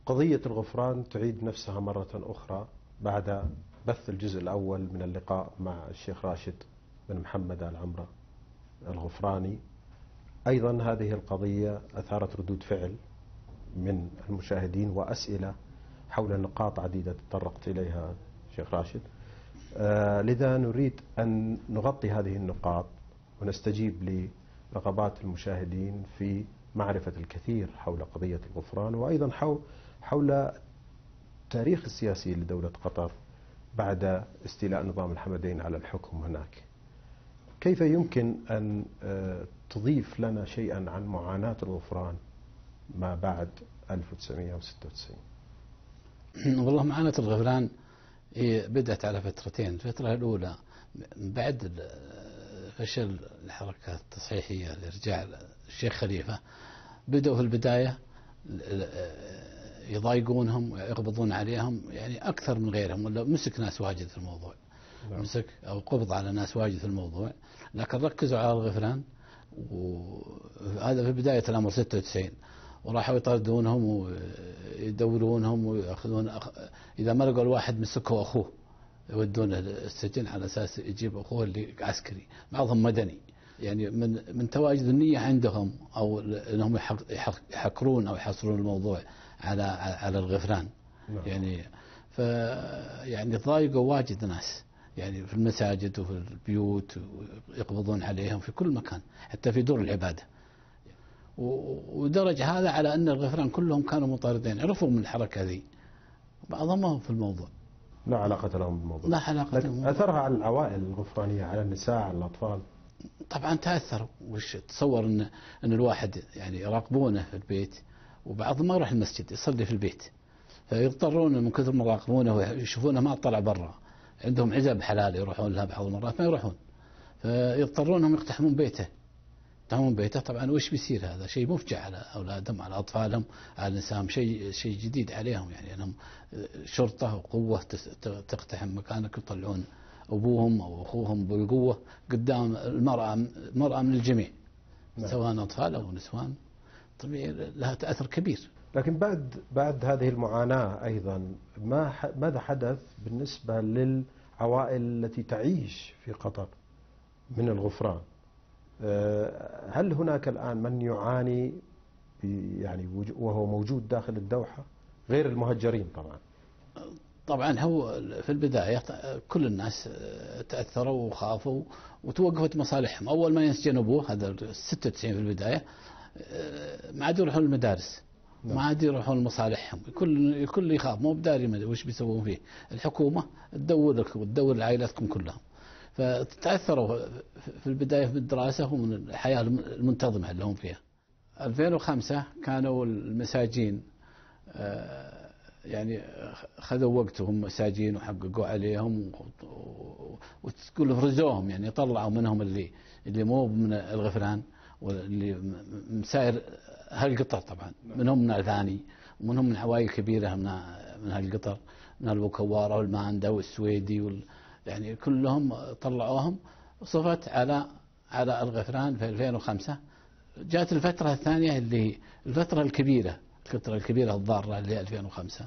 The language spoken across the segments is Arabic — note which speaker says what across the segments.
Speaker 1: قضية الغفران تعيد نفسها مرة أخرى بعد بث الجزء الأول من اللقاء مع الشيخ راشد بن محمد آل عمرة الغفراني. أيضا هذه القضية أثارت ردود فعل من المشاهدين وأسئلة حول نقاط عديدة تطرقت إليها شيخ راشد. لذا نريد أن نغطي هذه النقاط ونستجيب لرغبات المشاهدين في معرفة الكثير حول قضية الغفران، وأيضا حول التاريخ السياسي لدولة قطر بعد استيلاء نظام الحمدين على الحكم هناك. كيف يمكن أن تضيف لنا شيئا عن معاناة الغفران ما بعد 1996؟
Speaker 2: والله معاناة الغفران هي بدأت على فترتين. الفترة الأولى بعد فشل الحركات التصحيحية لإرجاع الشيخ خليفة، بدأوا في البداية يضايقونهم ويقبضون عليهم يعني أكثر من غيرهم، ولا مسك ناس واجد في الموضوع. نعم. مسك أو قبض على ناس واجد في الموضوع، لكن ركزوا على الغفران، وهذا في بداية الأمر 96. وراحوا يطردونهم ويدورونهم ويأخذون إذا ما لقوا الواحد مسكوا أخوه يودونه السجن على أساس يجيب أخوه اللي عسكري، بعضهم مدني. يعني من تواجد النية عندهم أو أنهم يحكرون أو يحصرون الموضوع على الغفران. نعم. يعني ضايقوا واجد ناس، يعني في المساجد وفي البيوت، ويقبضون عليهم في كل مكان حتى في دور العبادة. ودرج هذا على أن الغفران كلهم كانوا مطاردين، عرفوا من الحركة ذي، بعضهم ما هم في الموضوع،
Speaker 1: لا علاقة لهم بالموضوع.
Speaker 2: لا علاقة لهم.
Speaker 1: أثرها على العوائل الغفرانية، على النساء، على الأطفال؟
Speaker 2: طبعا تأثروا. وش تصور أن الواحد يعني يراقبونه في البيت، وبعضهم ما يروح المسجد يصلي في البيت، فيضطرون من كثر ما يراقبونه ويشوفونه ما طلع برا، عندهم عزب حلال يروحون لها بعض المرات ما يروحون، فيضطرون انهم يقتحمون بيته. طبعا وش بيصير؟ هذا شيء مفجع على أولادهم، على أطفالهم، على نسائهم، شيء جديد عليهم. يعني أنهم شرطة وقوة تقتحم مكانك ويطلعون أبوهم أو أخوهم بالقوة قدام المرأة من الجميع. نعم. سواء أطفال أو نسوان، طبيعي لها تأثر كبير.
Speaker 1: لكن بعد هذه المعاناة أيضا ماذا حدث بالنسبة للعوائل التي تعيش في قطر من الغفران؟ هل هناك الآن من يعاني يعني وهو موجود داخل الدوحة غير المهجرين؟
Speaker 2: طبعا هو في البداية كل الناس تأثروا وخافوا وتوقفت مصالحهم. أول ما ينسجن أبوه، هذا 96 في البداية، ما عاد يروحون المدارس، ما عاد يروحون لمصالحهم، الكل يخاف، مو بداري وش بيسوون فيه. الحكومة تدور لك وتدور لعائلاتكم كلهم، فتتأثروا في البداية بالدراسة ومن الحياة المنتظمة اللي هم فيها. 2005 كانوا المساجين يعني خذوا وقتهم مساجين وحققوا عليهم وتقول فرزوهم، يعني طلعوا منهم اللي مو من الغفران واللي مسائر هالقطر. طبعا منهم من الثاني ومنهم من عوائل كبيرة من هالقطر، من البوكوارة والماندا والسويدي يعني كلهم طلعوهم. وصفت على الغفران في 2005. جاءت الفترة الثانية اللي الفترة الكبيرة الضارة اللي 2005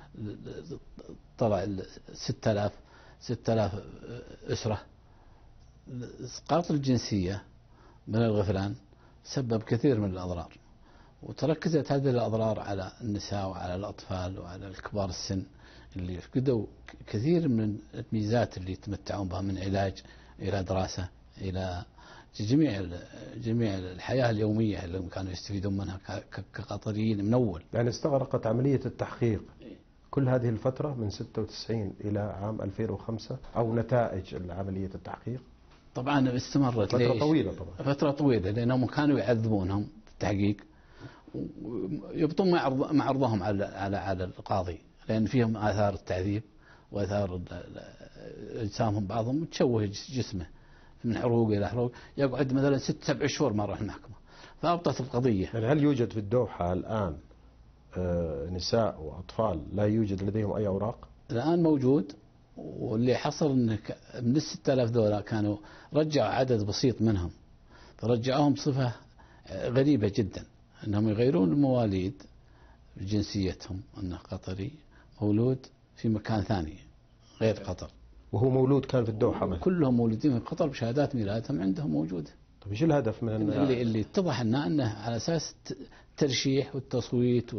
Speaker 2: طلع 6000 أسرة. إسقاط الجنسية من الغفران سبب كثير من الأضرار، وتركزت هذه الأضرار على النساء وعلى الأطفال وعلى الكبار السن اللي فقدوا كثير من الميزات اللي يتمتعون بها، من علاج إلى دراسة إلى جميع الحياة اليومية اللي كانوا يستفيدون منها كقطريين من أول.
Speaker 1: يعني استغرقت عملية التحقيق كل هذه الفترة من 96 إلى عام 2005 أو نتائج عملية التحقيق؟
Speaker 2: طبعا استمرت
Speaker 1: فترة طويلة.
Speaker 2: فترة طويلة لأنهم كانوا يعذبونهم في التحقيق ويبطون مع عرضهم على القاضي، لأن فيهم آثار التعذيب وآثار أجسامهم، بعضهم تشوه جسمه من حروق إلى حروق، يقعد مثلا 6-7 شهور ما راح المحكمة، فأبطت القضية.
Speaker 1: يعني هل يوجد في الدوحة الآن نساء وأطفال لا يوجد لديهم أي أوراق؟
Speaker 2: الآن موجود، واللي حصل أن من 6000 ذولا كانوا رجعوا عدد بسيط منهم، فرجعوهم بصفة غريبة جدا، أنهم يغيرون المواليد جنسيتهم أنه قطري مولود في مكان ثاني غير قطر،
Speaker 1: وهو مولود كان في الدوحة مثلا.
Speaker 2: كلهم مولودين في قطر بشهادات ميلادهم عندهم موجودة.
Speaker 1: طيب ايش الهدف من
Speaker 2: اللي اتضح أنه على أساس ترشيح والتصويت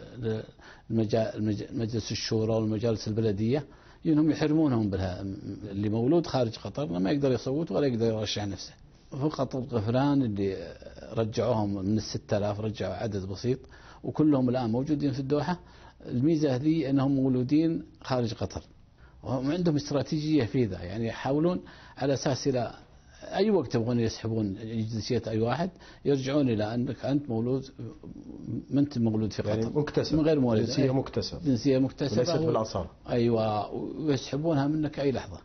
Speaker 2: مجلس الشورى والمجالس البلدية إنهم يحرمونهم بها، اللي مولود خارج قطر ما يقدر يصوت ولا يقدر يرشح نفسه. فقط الغفران اللي رجعوهم من 6000 رجعوا عدد بسيط وكلهم الآن موجودين في الدوحة. الميزة هذه أنهم مولودين خارج قطر وهم عندهم استراتيجية في ذا، يعني يحاولون على أساس إلى أي وقت يبغون يسحبون جنسية أي واحد يرجعون إلى أنك أنت مولود، ما أنت مولود في قطر،
Speaker 1: يعني مكتسب،
Speaker 2: من غير مولد،
Speaker 1: جنسية مكتسبة
Speaker 2: وليست
Speaker 1: بالأصالة.
Speaker 2: أيوة، ويسحبونها منك أي لحظة.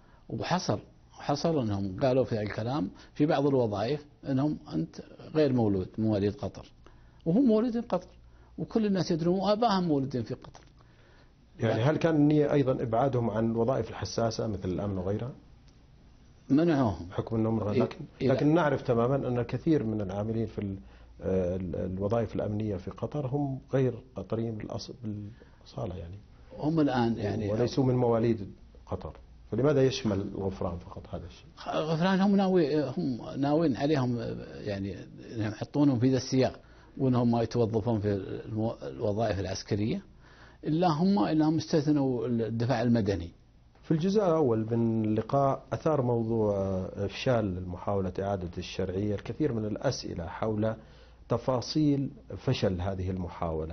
Speaker 2: وحصل أنهم قالوا في الكلام في بعض الوظائف أنهم أنت غير مولود مواليد قطر، وهم مولودين قطر وكل الناس يدرون وآبائهم مولودين في قطر.
Speaker 1: يعني هل كان النية أيضا إبعادهم عن الوظائف الحساسة مثل الأمن وغيرها؟
Speaker 2: منعوهم
Speaker 1: بحكم أنهم لكن نعرف تماما أن الكثير من العاملين في الوظائف الأمنية في قطر هم غير قطريين بالأصالة، يعني
Speaker 2: هم الآن يعني
Speaker 1: وليسوا من مواليد قطر، فلماذا يشمل الغفران فقط هذا الشيء؟
Speaker 2: غفران هم ناوين عليهم، يعني يحطونهم في ذا السياق وأنهم ما يتوظفون في الوظائف العسكرية إلا هم استثنوا الدفاع المدني.
Speaker 1: في الجزء الأول من اللقاء أثار موضوع إفشال محاولة إعادة الشرعية الكثير من الأسئلة حول تفاصيل فشل هذه المحاولة.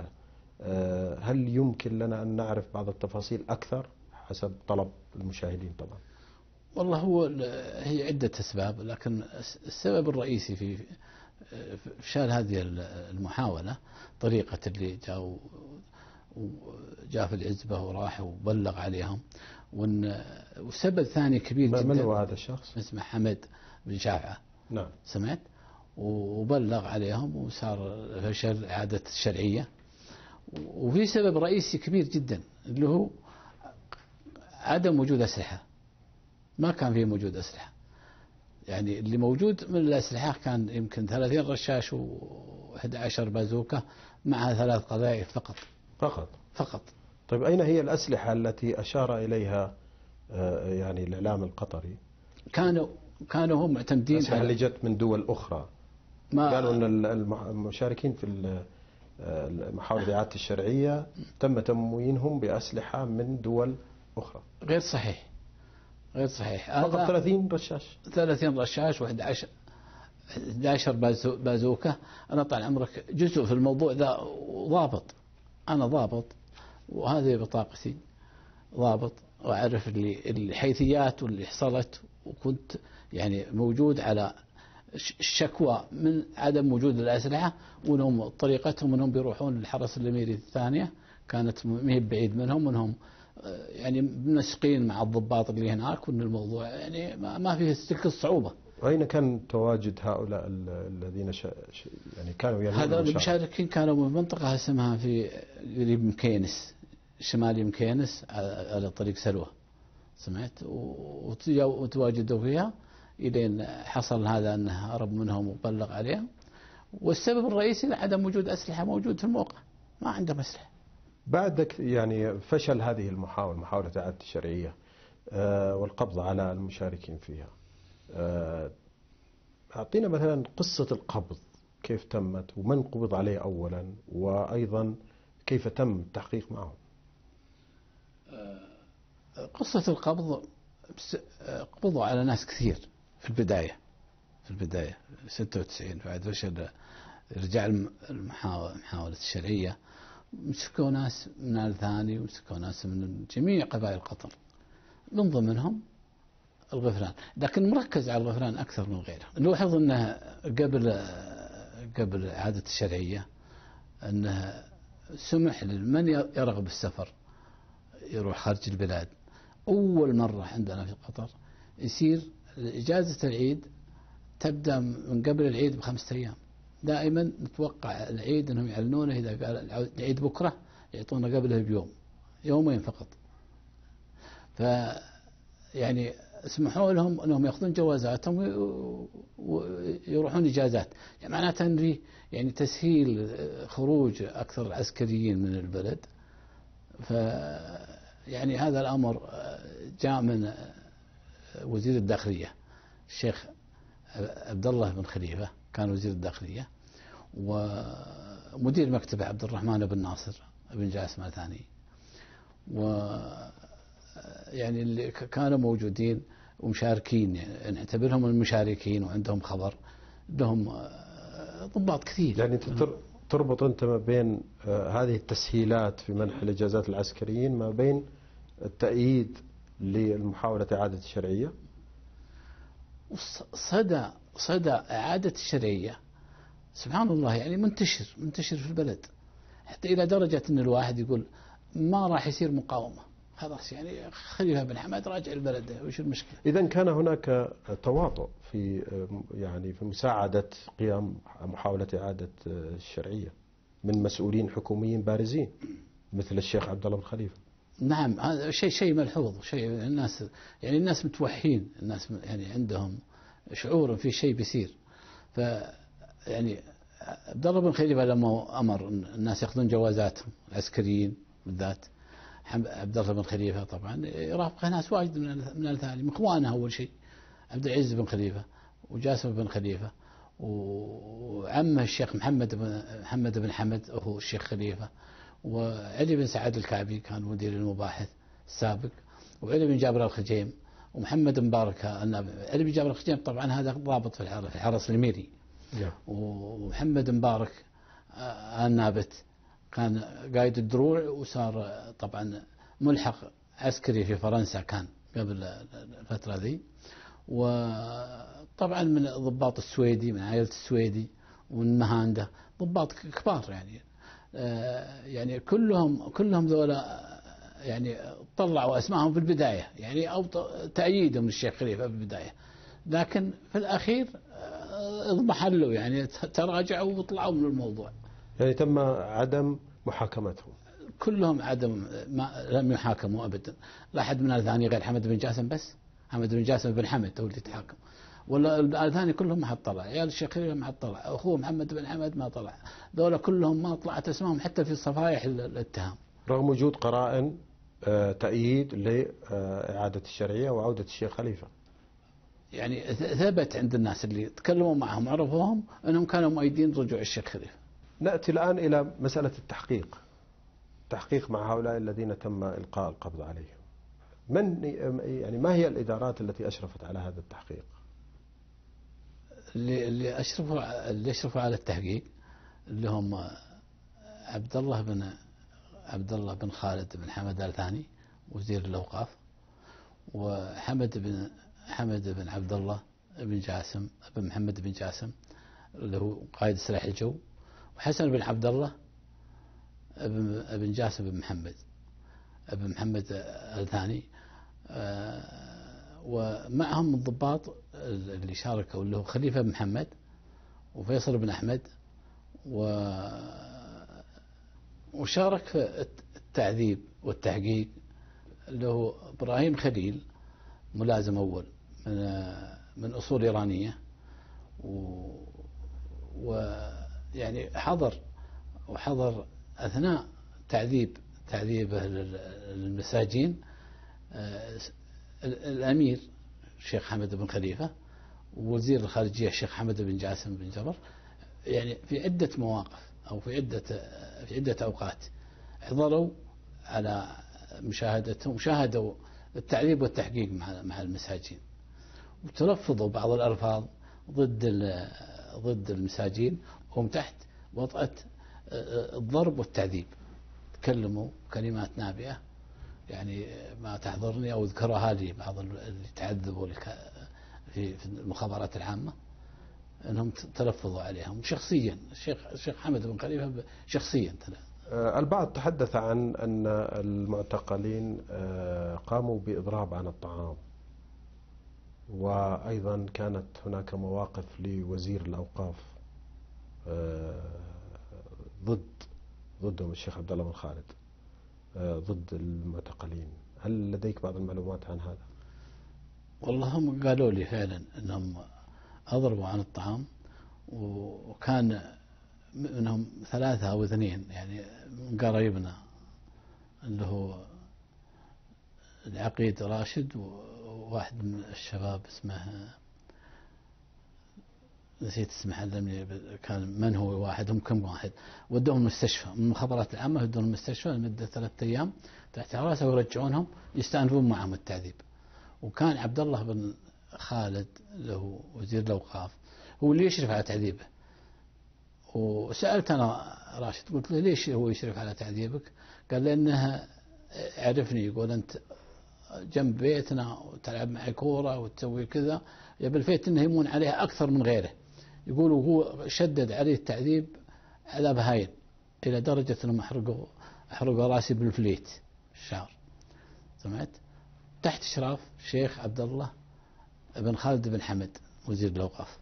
Speaker 1: هل يمكن لنا أن نعرف بعض التفاصيل أكثر حسب طلب المشاهدين؟ طبعا
Speaker 2: والله هي عدة أسباب، لكن السبب الرئيسي في إفشال هذه المحاولة طريقة اللي جاء في العزبة وراح وبلغ عليهم. والسبب ثاني كبير جدا.
Speaker 1: من هو هذا الشخص؟
Speaker 2: اسمه حمد بن شافعة.
Speaker 1: نعم.
Speaker 2: سمعت؟ وبلغ عليهم وصار فشل إعادة الشرعية. وفي سبب رئيسي كبير جدا اللي هو عدم وجود أسلحة. ما كان فيه موجود أسلحة، يعني اللي موجود من الأسلحة كان يمكن 30 رشاش و11 بازوكة مع 3 قذائف فقط.
Speaker 1: طيب أين هي الأسلحة التي أشار إليها يعني الإعلام القطري؟
Speaker 2: كانوا هم معتمدين
Speaker 1: الأسلحة اللي جت من دول أخرى. قالوا أن المشاركين في محاولة إعادة الشرعية تم تموينهم بأسلحة من دول أخرى.
Speaker 2: غير صحيح.
Speaker 1: فقط 30
Speaker 2: رشاش و11 بازوكة. أنا طال عمرك جزء في الموضوع ذا ضابط، أنا ضابط وهذه بطاقتي ضابط وأعرف الحيثيات واللي حصلت، وكنت يعني موجود على الشكوى من عدم وجود الأسلحة، وأنهم طريقتهم أنهم بيروحون للحرس الأميري الثانية كانت مهب بعيد منهم يعني منسقين مع الضباط اللي هناك، وأن الموضوع يعني ما فيه تلك الصعوبة.
Speaker 1: وأين كان تواجد هؤلاء الذين يعني كانوا
Speaker 2: هذا المشاركين كانوا من منطقة اسمها في قريب مكينس، شمالي مكينس على طريق سلوى، سمعت؟ وتواجدوا فيها إلين حصل هذا أنه هرب منهم وبلغ عليهم. والسبب الرئيسي لعدم وجود أسلحة موجود في الموقع، ما عندهم أسلحة.
Speaker 1: بعد يعني فشل هذه محاولة إعادة الشرعية والقبض على المشاركين فيها، أعطينا مثلا قصة القبض كيف تمت ومن قبض عليه أولا، وأيضا كيف تم التحقيق معهم.
Speaker 2: قصة القبض قبضوا على ناس كثير في البداية 96 بعد فشل رجال محاولة الشرعية. مسكوا ناس من آل ثاني ومسكوا ناس من جميع قبائل قطر، من ضمنهم الغفران، لكن مركز على الغفران أكثر من غيره. نلاحظ أنه قبل إعادة الشرعية أنه سمح لمن يرغب السفر يروح خارج البلاد. أول مرة عندنا في قطر يصير إجازة العيد تبدأ من قبل العيد ب5 أيام. دائما نتوقع العيد أنهم يعلنونه إذا قال العيد بكرة يعطونا قبله بيوم، يومين فقط. يعني اسمحوا لهم أنهم يأخذون جوازاتهم ويروحون إجازات، يعني معناته أن يعني تسهيل خروج أكثر العسكريين من البلد. يعني هذا الأمر جاء من وزير الداخلية الشيخ عبد الله بن خليفة، كان وزير الداخلية، ومدير مكتبه عبد الرحمن بن ناصر بن جاسم الثاني، يعني اللي كانوا موجودين ومشاركين، يعني نعتبرهم المشاركين وعندهم خبر، لهم ضباط كثير.
Speaker 1: يعني تربط أنت ما بين هذه التسهيلات في منح الإجازات العسكريين ما بين التأييد للمحاولة إعادة الشرعية؟
Speaker 2: صدى إعادة الشرعية سبحان الله يعني منتشر في البلد، حتى إلى درجة أن الواحد يقول ما راح يصير مقاومة، خلاص يعني خليفة بن حمد راجع البلد، وش المشكلة؟
Speaker 1: إذن كان هناك تواطؤ في يعني في مساعدة قيام محاولة إعادة الشرعية من مسؤولين حكوميين بارزين مثل الشيخ عبد الله بن خليفة.
Speaker 2: نعم، هذا شيء ملحوظ، شيء الناس متوحين، الناس يعني عندهم شعور في شيء بيصير. ف يعني عبد الله بن خليفة لما أمر الناس يأخذون جوازاتهم العسكريين بالذات، عبد الله بن خليفة طبعا يرافقه ناس واجد من الثاني، من إخوانه أول شيء عبد العزيز بن خليفة وجاسم بن خليفة وعمه الشيخ محمد بن حمد أخو الشيخ خليفة، وعلي بن سعد الكعبي كان مدير المباحث السابق، وعلي بن جابر الخجيم، ومحمد مبارك النابت. علي بن جابر الخجيم طبعا هذا ضابط في الحرس الميري، ومحمد مبارك النابت كان قايد الدروع، وصار طبعا ملحق عسكري في فرنسا كان قبل الفترة ذي، وطبعا من ضباط السويدي، من عائلة السويدي ومن مهانده، ضباط كبار يعني كلهم ذولا يعني طلعوا اسمائهم في البداية، يعني او تأييدهم للشيخ خليفة في البداية، لكن في الأخير اضمحلوا يعني تراجعوا وطلعوا من الموضوع.
Speaker 1: يعني تم عدم محاكمتهم
Speaker 2: كلهم لم يحاكموا أبدا، لا أحد من الثاني غير حمد بن جاسم، بس حمد بن جاسم بن حمد هو اللي تحاكم، ولا الثاني كلهم ما حد طلع، عيال الشيخ خليفة ما حد طلع، أخوه محمد بن حمد ما طلع، ذولا كلهم ما طلعت اسمهم حتى في صفائح الاتهام،
Speaker 1: رغم وجود قرائن تأييد لإعادة الشرعية وعودة الشيخ خليفة.
Speaker 2: يعني ثبت عند الناس اللي تكلموا معهم عرفوهم أنهم كانوا مؤيدين رجوع الشيخ خليفة.
Speaker 1: نأتي الآن إلى مسألة التحقيق مع هؤلاء الذين تم إلقاء القبض عليهم. ما هي الإدارات التي أشرفت على هذا التحقيق؟
Speaker 2: اللي أشرفوا على التحقيق اللي هم عبد الله بن خالد بن حمد الثاني وزير الأوقاف، وحمد بن عبد الله بن جاسم بن محمد بن جاسم اللي هو قائد سلاح الجو، وحسن بن عبد الله بن جاسم بن محمد الثاني، ومعهم الضباط اللي شاركوا اللي هو خليفة بن محمد وفيصل بن أحمد، وشارك في التعذيب والتحقيق اللي هو إبراهيم خليل، ملازم أول من أصول إيرانية، ويعني حضر أثناء تعذيبه للمساجين الأمير الشيخ حمد بن خليفة ووزير الخارجية الشيخ حمد بن جاسم بن جبر، يعني في عدة مواقف أو في عدة أوقات حضروا على مشاهدتهم، شاهدوا التعذيب والتحقيق مع المساجين، وتلفظوا بعض الألفاظ ضد المساجين، وهم تحت وطأة الضرب والتعذيب، تكلموا كلمات نابئة يعني ما تحضرني أو ذكرها لي بعض اللي تعذبوا في المخابرات العامة، أنهم تلفظوا عليهم شخصيا، الشيخ حمد بن خليفة شخصيا.
Speaker 1: البعض تحدث عن أن المعتقلين قاموا بإضراب عن الطعام، وأيضا كانت هناك مواقف لوزير الأوقاف ضدهم الشيخ عبد الله بن خالد ضد المعتقلين. هل لديك بعض المعلومات عن هذا؟
Speaker 2: والله هم قالوا لي فعلا أنهم أضربوا عن الطعام، وكان منهم 3 أو 2 يعني من قرايبنا اللي هو العقيد راشد، وواحد من الشباب اسمه نسيت اسمه علمني، كان من هو واحد، هم كم واحد، ودوهم المستشفى من المخابرات العامة، ودوهم المستشفى لمدة 3 أيام تحت حراسة ويرجعونهم يستأنفون معهم التعذيب. وكان عبد الله بن خالد له وزير الأوقاف هو اللي يشرف على تعذيبه. وسألت أنا راشد قلت له ليش هو يشرف على تعذيبك؟ قال لأنه عرفني، يقول أنت جنب بيتنا وتلعب معي كورة وتسوي كذا، يبي الفيت إنه يمون عليها أكثر من غيره. يقول وهو شدد عليه التعذيب عذاب هاين إلى درجة أنهم أحرقوا راسي بالفليت الشعر. سمعت؟ تحت إشراف شيخ عبد الله بن خالد بن حمد وزير الأوقاف،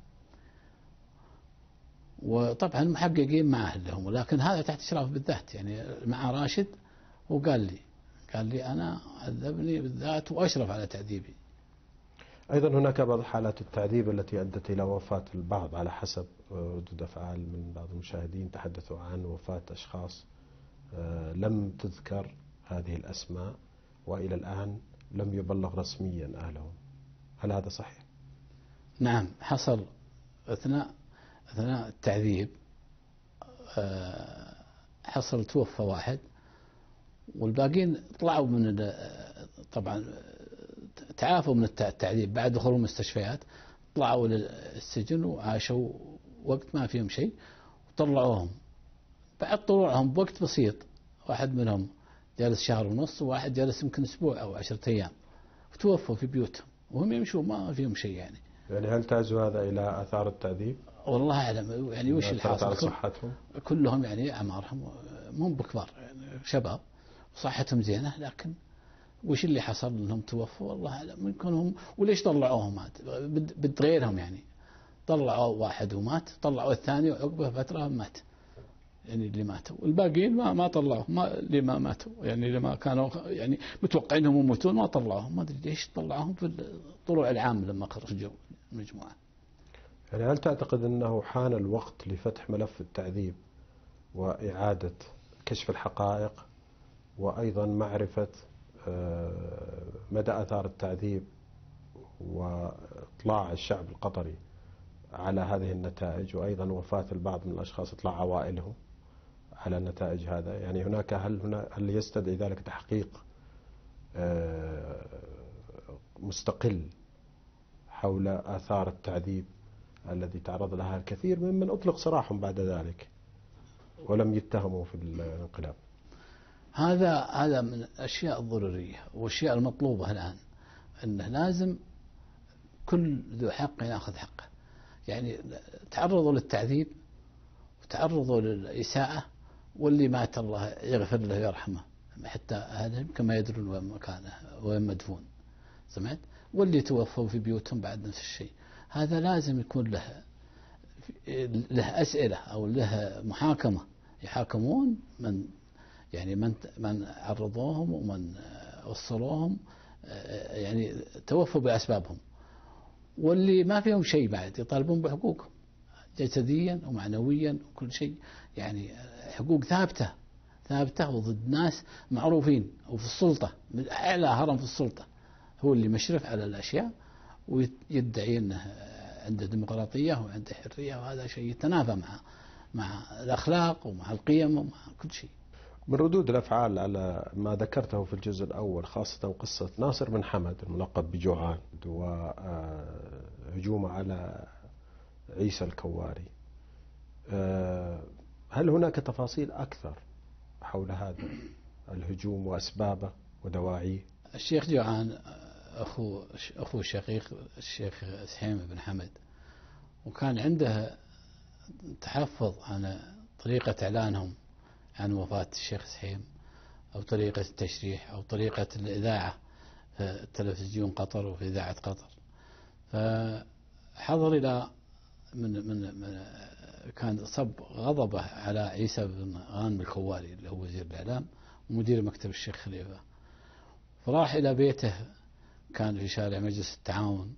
Speaker 2: وطبعا محققين معه لهم، ولكن هذا تحت إشراف بالذات يعني مع راشد. وقال لي أنا عذبني بالذات وأشرف على تعذيبي.
Speaker 1: أيضا هناك بعض حالات التعذيب التي أدت إلى وفاة البعض، على حسب ردود أفعال من بعض المشاهدين تحدثوا عن وفاة أشخاص لم تذكر هذه الأسماء، وإلى الآن لم يبلغ رسميا أهلهم. هل هذا صحيح؟
Speaker 2: نعم، حصل أثناء التعذيب حصل توفى واحد، والباقين طلعوا من طبعا تعافوا من التعذيب بعد دخول المستشفيات، طلعوا للسجن وعاشوا وقت ما فيهم شيء، وطلعوهم. بعد طلوعهم بوقت بسيط واحد منهم جالس 1.5 شهر، وواحد جالس يمكن أسبوع أو 10 أيام، وتوفوا في بيوتهم وهم يمشوا ما فيهم شيء يعني.
Speaker 1: يعني هل تعزو هذا إلى آثار التعذيب؟
Speaker 2: والله أعلم يعني وش الحاصل.
Speaker 1: على صحتهم
Speaker 2: كلهم يعني أعمارهم مو بكبار يعني شباب وصحتهم زينة، لكن وش اللي حصل انهم توفوا والله أعلم. يمكنهم وليش طلعوهم بد غيرهم يعني، طلعوا واحد ومات، طلعوا الثاني وعقبه فترة مات يعني اللي ماتوا، والباقيين ما طلعوهم، ما اللي ما ماتوا يعني اللي ما كانوا يعني متوقعين انهم يموتون ما طلعوهم، ما ادري ليش طلعوهم في الطلوع العام لما خرجوا المجموعة.
Speaker 1: يعني هل تعتقد أنه حان الوقت لفتح ملف التعذيب وإعادة كشف الحقائق، وأيضا معرفة مدى آثار التعذيب، وإطلاع الشعب القطري على هذه النتائج، وأيضا وفاة البعض من الأشخاص إطلاع عوائلهم على نتائج هذا؟ يعني هل يستدعي ذلك تحقيق مستقل حول آثار التعذيب الذي تعرض لها الكثير ممن أطلق سراحهم بعد ذلك ولم يتهموا في الانقلاب؟
Speaker 2: هذا من الأشياء الضرورية والأشياء المطلوبة الآن، أنه لازم كل ذو حق يأخذ حقه. يعني تعرضوا للتعذيب وتعرضوا للإساءة، واللي مات الله يغفر له ويرحمه حتى أهلهم كما يدرون وين مكانه وين مدفون. سمعت؟ واللي توفوا في بيوتهم بعد نفس الشيء. هذا لازم يكون له أسئلة أو له محاكمة، يحاكمون من عرضوهم ومن وصلوهم يعني توفوا بأسبابهم، واللي ما فيهم شيء بعد يطالبون بحقوقهم جسديا ومعنويا وكل شيء، يعني حقوق ثابتة وضد ناس معروفين وفي السلطة، من أعلى هرم في السلطة هو اللي مشرف على الأشياء، ويدعي أنه عنده ديمقراطية وعنده حرية، وهذا شيء يتنافى مع الأخلاق ومع القيم ومع كل شيء.
Speaker 1: من ردود الأفعال على ما ذكرته في الجزء الأول، خاصة قصة ناصر بن حمد الملقب بجوعان وهجومه على عيسى الكواري، هل هناك تفاصيل أكثر حول هذا الهجوم وأسبابه ودواعيه؟
Speaker 2: الشيخ جوعان أخو الشقيق الشيخ سحيم بن حمد، وكان عنده تحفظ عن طريقة إعلانهم عن وفاة الشيخ سحيم، أو طريقة التشريح، أو طريقة الإذاعة في تلفزيون قطر وفي إذاعة قطر. فحضر إلى من كان صب غضبه على عيسى بن غانم الكواري اللي هو وزير الإعلام ومدير مكتب الشيخ خليفة، فراح إلى بيته كان في شارع مجلس التعاون،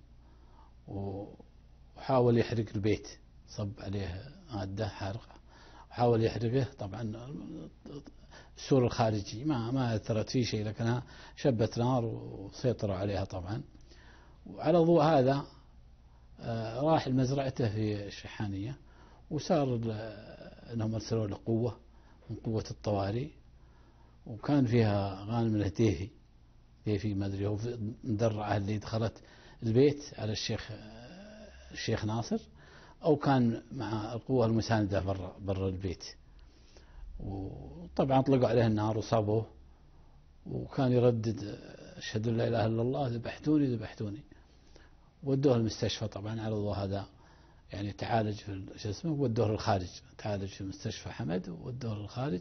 Speaker 2: وحاول يحرق البيت، صب عليه مادة حارقة وحاول يحرقه. طبعا السور الخارجي ما أثرت فيه شيء، لكنها شبت نار وسيطروا عليها طبعا. وعلى ضوء هذا راح لمزرعته في الشحانية، وصار أنهم أرسلوا له قوة من قوة الطوارئ، وكان فيها غانم الهديهي في ما أدري هو مدرعة اللي دخلت البيت على الشيخ ناصر، أو كان مع القوة المساندة برا البيت. وطبعا طلقوا عليه النار وصابوه، وكان يردد أشهد أن لا إله إلا الله، ذبحتوني ذبحتوني. ودوه المستشفى طبعا على ضوء هذا، يعني تعالج في اسمه، ودوه للخارج، تعالج في مستشفى حمد ودوه للخارج،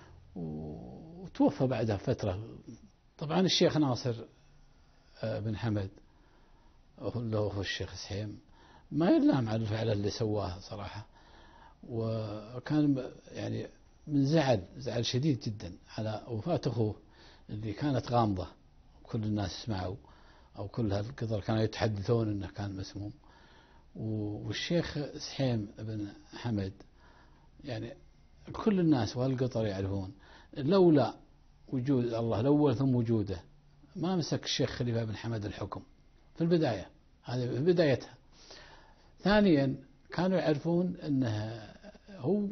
Speaker 2: وتوفى بعدها فترة. طبعا الشيخ ناصر بن حمد هو الشيخ سحيم ما يلام على الفعل اللي سواه صراحة، وكان يعني من زعل شديد جدا على وفاة أخوه اللي كانت غامضة، كل الناس سمعوا، أو كل هالقطر كانوا يتحدثون أنه كان مسموم. والشيخ سحيم بن حمد يعني كل الناس وهالقطر يعرفون، لولا وجود الله الأول ثم وجوده ما مسك الشيخ خليفة بن حمد الحكم في البداية، هذه في بدايتها. ثانيا كانوا يعرفون أنه هو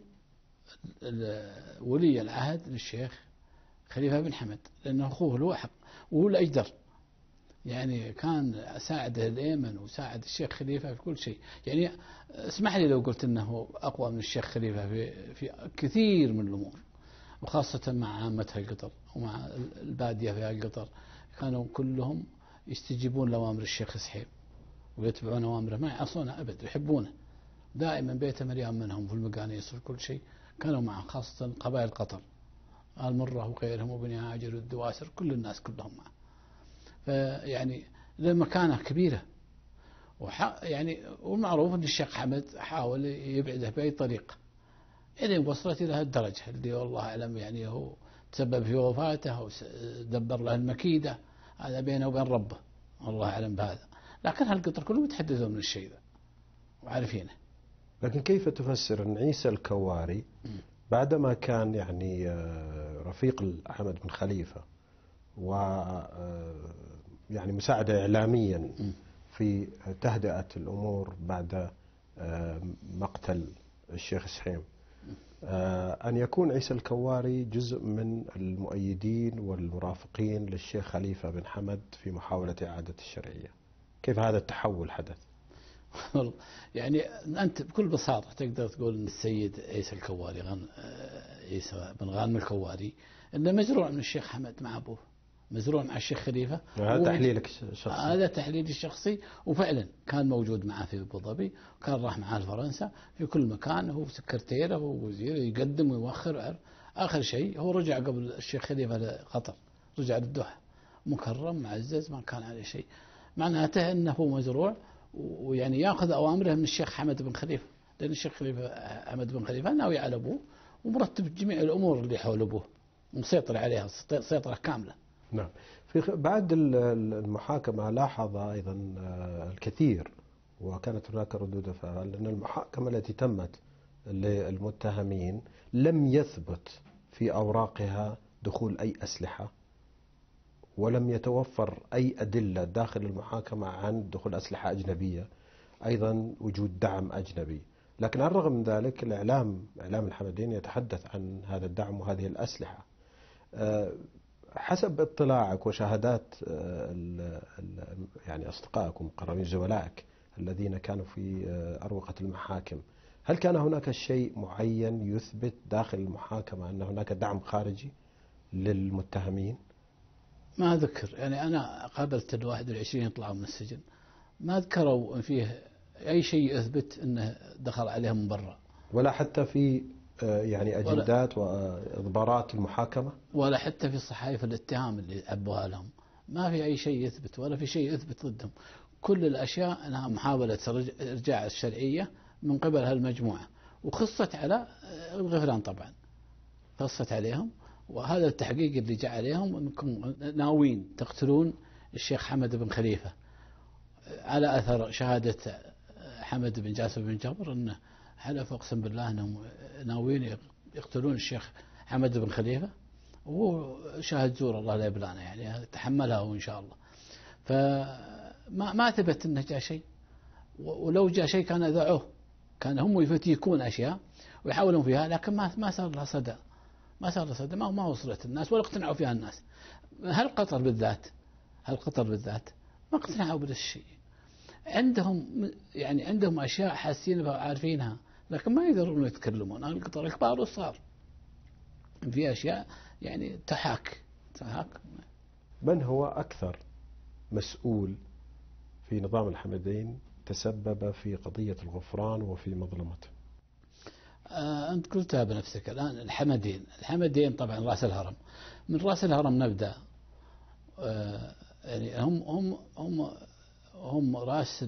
Speaker 2: ولي العهد للشيخ خليفة بن حمد، لأنه أخوه الواحد وهو الأجدر، يعني كان ساعده الأيمن وساعد الشيخ خليفة في كل شيء. يعني اسمح لي لو قلت أنه أقوى من الشيخ خليفة في كثير من الأمور، وخاصة مع عامة القطر ومع البادية في القطر، كانوا كلهم يستجيبون لأوامر الشيخ سحيم ويتبعون أوامره، ما يعصونه أبد، يحبونه دائما، بيته مليان منهم في المقانيس وفي كل شيء، كانوا معه، خاصة قبائل قطر، المرة وغيرهم وبني هاجر والدواسر، كل الناس كلهم معه. فيعني لمكانة كبيرة، يعني والمعروف أن الشيخ حمد حاول يبعده بأي طريقة إلى وصلت إلى هالدرجة اللي والله أعلم، يعني هو تسبب في وفاته ودبر له المكيدة، هذا بينه وبين ربه، الله أعلم بهذا. لكن هالقطر كلهم يتحدثون من الشيء ذا وعارفينه.
Speaker 1: لكن كيف تفسر أن عيسى الكواري بعدما كان يعني رفيق أحمد بن خليفة و يعني مساعدة إعلاميا في تهدئة الأمور بعد مقتل الشيخ سحيم، أن يكون عيسى الكواري جزء من المؤيدين والمرافقين للشيخ خليفة بن حمد في محاولة إعادة الشرعية؟ كيف هذا التحول حدث؟
Speaker 2: يعني أنت بكل بساطة تقدر تقول أن السيد عيسى الكواري عيسى بن غانم الكواري أنه مزروع من الشيخ حمد مع أبوه، مزروع مع الشيخ خليفة.
Speaker 1: هذا تحليلك الشخصي؟
Speaker 2: هذا تحليلي الشخصي، وفعلا كان موجود معه في أبو ظبي، كان راح معه لفرنسا، في كل مكان هو سكرتيره ووزير، يقدم ويوخر. آخر شيء هو رجع قبل الشيخ خليفة لقطر، رجع للدوحة مكرم معزز، ما كان عليه شيء، معناته أنه مزروع، ويعني يأخذ أوامره من الشيخ حمد بن خليفة، لأن الشيخ خليفة حمد بن خليفة ناوي على أبوه ومرتب جميع الأمور اللي حول أبوه ومسيطر عليها سيطرة كاملة.
Speaker 1: نعم. بعد المحاكمة لاحظ أيضا الكثير، وكانت هناك ردود أفعال، أن المحاكمة التي تمت للمتهمين لم يثبت في أوراقها دخول أي أسلحة، ولم يتوفر أي أدلة داخل المحاكمة عن دخول أسلحة أجنبية، أيضا وجود دعم أجنبي. لكن على الرغم من ذلك إعلام الحمدين يتحدث عن هذا الدعم وهذه الأسلحة. حسب اطلاعك وشهادات يعني أصدقائك ومقربين زملائك الذين كانوا في أروقة المحاكم، هل كان هناك شيء معين يثبت داخل المحاكمة أن هناك دعم خارجي للمتهمين؟
Speaker 2: ما أذكر، يعني أنا قابلت 21 يطلعوا من السجن، ما ذكروا فيه أي شيء يثبت أنه دخل عليهم من برا،
Speaker 1: ولا حتى في يعني أجندات وإضبارات المحاكمة، ولا
Speaker 2: حتى في صحائف الاتهام اللي عبوها لهم، ما في أي شيء يثبت ولا في شيء يثبت ضدهم. كل الأشياء أنها محاولة إرجاع الشرعية من قبل هالمجموعة، وخصت على الغفران طبعا، خصت عليهم، وهذا التحقيق اللي جاء عليهم أنكم ناويين تقتلون الشيخ حمد بن خليفة على أثر شهادة حمد بن جاسم بن جبر أنه حلف أقسم بالله أنهم ناويين يقتلون الشيخ حمد بن خليفة، وهو شاهد زور الله لا يبلانا يعني تحملها هو إن شاء الله. فما ثبت أنه جاء شيء، ولو جاء شيء كان أذاعوه، كان هم يفتيكون أشياء ويحاولون فيها، لكن ما صار لها صدى، ما وصلت الناس ولا اقتنعوا فيها الناس. هل قطر بالذات ما اقتنعوا بهذا الشيء. عندهم أشياء حاسين بها وعارفينها، لكن ما يقدرون يتكلمون. القطر الكبار والصغار في أشياء يعني تحاك.
Speaker 1: من هو أكثر مسؤول في نظام الحمدين تسبب في قضية الغفران وفي مظلمته؟
Speaker 2: أنت قلتها بنفسك الآن. الحمدين طبعا رأس الهرم. من رأس الهرم نبدأ. يعني هم رأس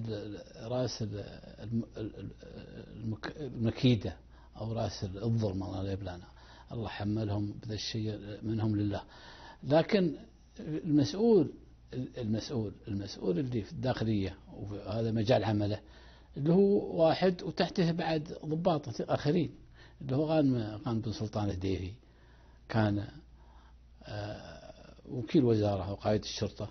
Speaker 2: المكيدة أو رأس الظلم، الله لا يبلانا، الله حملهم بذا الشيء منهم لله. لكن المسؤول اللي في الداخلية وهذا مجال عمله، اللي هو واحد وتحته بعد ضباط آخرين، اللي هو غانم بن سلطان الديري، كان وكيل وزارة وقائد الشرطة،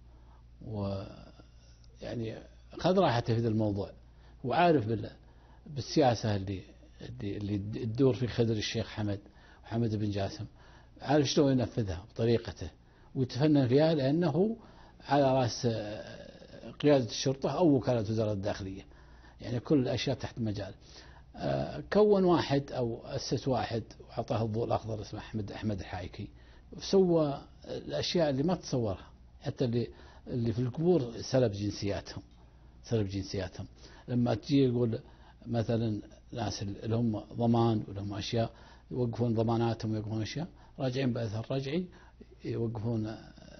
Speaker 2: ويعني خذ راحته في هذا الموضوع، وعارف بالسياسة اللي تدور في خدر الشيخ حمد بن جاسم، عارف شلون ينفذها بطريقته ويتفنن فيها، لأنه على رأس قيادة الشرطة أو وكالة وزارة الداخلية، يعني كل الأشياء تحت مجال. كون واحد أو أسس واحد وعطاه الضوء الأخضر اسمه أحمد الحايكي، سوى الأشياء اللي ما تصورها، حتى اللي في القبور سلب جنسياتهم. لما تجي يقول مثلا ناس اللي هم ضمان ولهم أشياء يوقفون ضماناتهم ويوقفون أشياء، راجعين بأثر رجعي يوقفون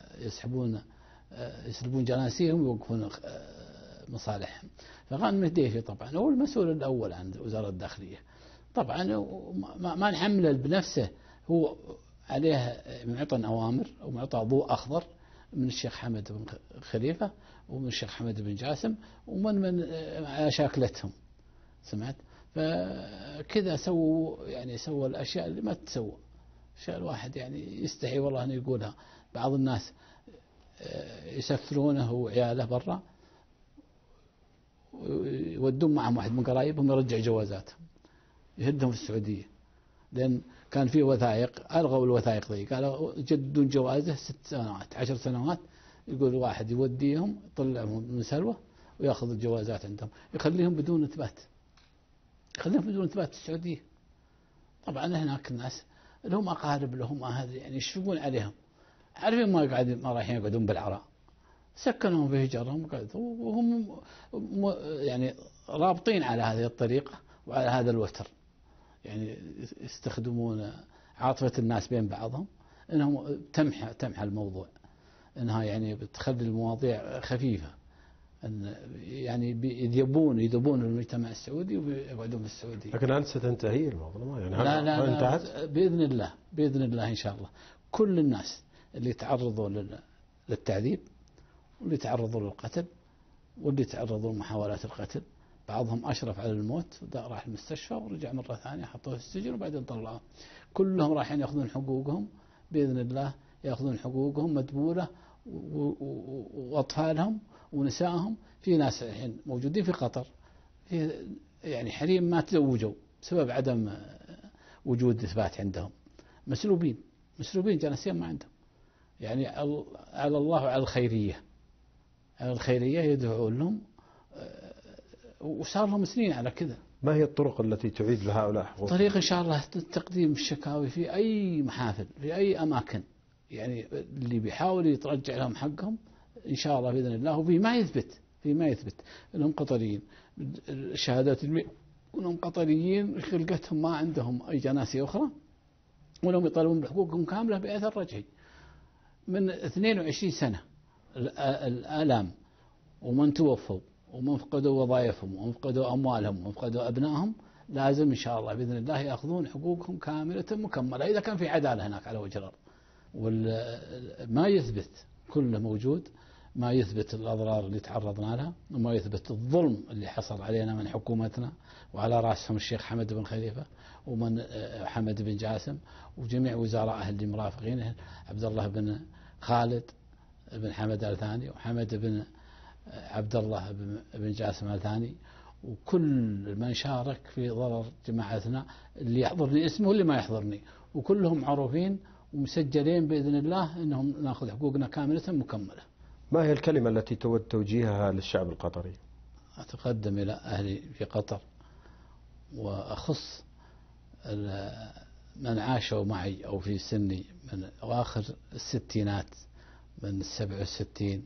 Speaker 2: يسلبون جناسيهم ويوقفون مصالحهم. فغانم الديفي طبعا هو المسؤول الأول عن وزارة الداخلية. طبعا ما نحمله بنفسه، هو عليه معطى أوامر ومعطى ضوء أخضر من الشيخ حمد بن خليفة ومن الشيخ حمد بن جاسم ومن شاكلتهم، سمعت؟ فكذا سووا الأشياء اللي ما تسوى. الشيء الواحد يعني يستحي والله أن يقولها. بعض الناس يسفرونه وعياله برا، يودون معهم واحد من قرايبهم يرجع جوازاتهم، يهدهم في السعودية، لأن كان في وثائق، ألغوا الوثائق ذي، قالوا جدون جوازه 6 سنوات 10 سنوات. يقول واحد يوديهم يطلعهم من سلوة ويأخذ الجوازات عندهم، يخليهم بدون إثبات في السعودية. طبعا هناك الناس لهم أقارب لهم أهل يعني يشفقون عليهم، عارفين ما رايحين يقعدون بالعراء، سكنهم في هجرهم وهم يعني رابطين على هذه الطريقة وعلى هذا الوتر، يعني يستخدمون عاطفة الناس بين بعضهم انهم تمحى الموضوع، انها يعني بتخلي المواضيع خفيفة، ان يعني يذبون المجتمع السعودي ويقعدون في السعودية.
Speaker 1: لكن أنت ستنتهي الموضوع يعني
Speaker 2: لا انتهت بإذن الله إن شاء الله. كل الناس اللي تعرضوا للتعذيب واللي تعرضوا للقتل واللي تعرضوا لمحاولات القتل، بعضهم أشرف على الموت راح المستشفى ورجع مرة ثانية حطوه في السجن وبعدين طلعوه، كلهم رايحين يأخذون حقوقهم بإذن الله، يأخذون حقوقهم مدبولة، وأطفالهم ونسائهم. في ناس الحين موجودين في قطر، في يعني حريم ما تزوجوا بسبب عدم وجود إثبات عندهم، مسلوبين جنسيا ما عندهم، يعني على الله وعلى الخيرية يدعون لهم، وصار لهم سنين على كذا.
Speaker 1: ما هي الطرق التي تعيد لهؤلاء حقوق؟
Speaker 2: طريق إن شاء الله تقديم الشكاوي في أي محافل في أي أماكن، يعني اللي بيحاول يترجع لهم حقهم إن شاء الله بإذن الله. وفي ما يثبت أنهم قطريين، الشهادات أنهم قطريين خلقتهم ما عندهم أي جناسية أخرى، ولهم يطالبون بحقوقهم كاملة بأثر رجعي من 22 سنة. الآلام ومن توفوا ومن فقدوا وظائفهم ومن فقدوا أموالهم ومن فقدوا أبنائهم لازم إن شاء الله بإذن الله يأخذون حقوقهم كاملة مكملة، إذا كان في عدالة هناك على وجه الأرض. ما يثبت كله موجود ما يثبت الأضرار اللي تعرضنا لها، وما يثبت الظلم اللي حصل علينا من حكومتنا، وعلى رأسهم الشيخ حمد بن خليفة ومن حمد بن جاسم وجميع وزرائه اللي مرافقينه، عبد الله بن خالد بن حمد آل ثاني وحمد بن عبد الله بن جاسم آل ثاني، وكل من شارك في ضرر جماعتنا، اللي يحضرني اسمه واللي ما يحضرني، وكلهم معروفين ومسجلين بإذن الله أنهم نأخذ حقوقنا كاملة مكملة.
Speaker 1: ما هي الكلمة التي تود توجيهها للشعب القطري؟
Speaker 2: أتقدم إلى أهلي في قطر، وأخص من عاشوا معي أو في سني من أواخر الستينات من 67،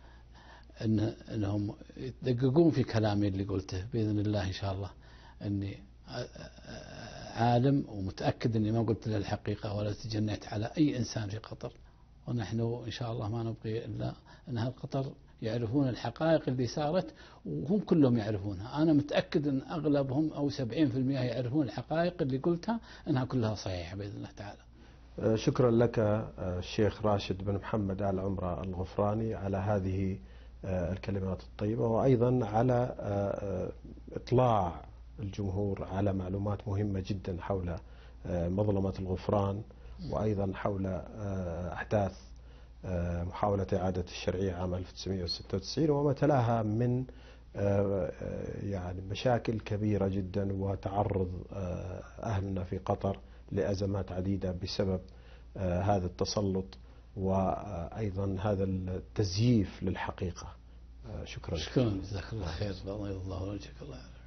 Speaker 2: أنهم يدققون في كلامي اللي قلته بإذن الله إن شاء الله، أني عالم ومتأكد أني ما قلت له الحقيقة ولا تجنيت على أي إنسان في قطر، ونحن إن شاء الله ما نبقي إلا أن أهل قطر يعرفون الحقائق اللي صارت، وهم كلهم يعرفونها. أنا متأكد أن أغلبهم أو 70% يعرفون الحقائق اللي قلتها أنها كلها صحيحة بإذن الله تعالى.
Speaker 1: شكرا لك الشيخ راشد بن محمد آل عمرة الغفراني على هذه الكلمات الطيبة، وأيضا على إطلاع الجمهور على معلومات مهمة جدا حول مظلمة الغفران، وأيضا حول أحداث محاولة إعادة الشرعية عام 1996 وما تلاها من يعني مشاكل كبيرة جدا، وتعرض أهلنا في قطر لأزمات عديدة بسبب هذا التسلط وأيضا هذا التزييف للحقيقة. شكرا.
Speaker 2: شكرا، جزاك الله خير، الله يرضى عنك. الله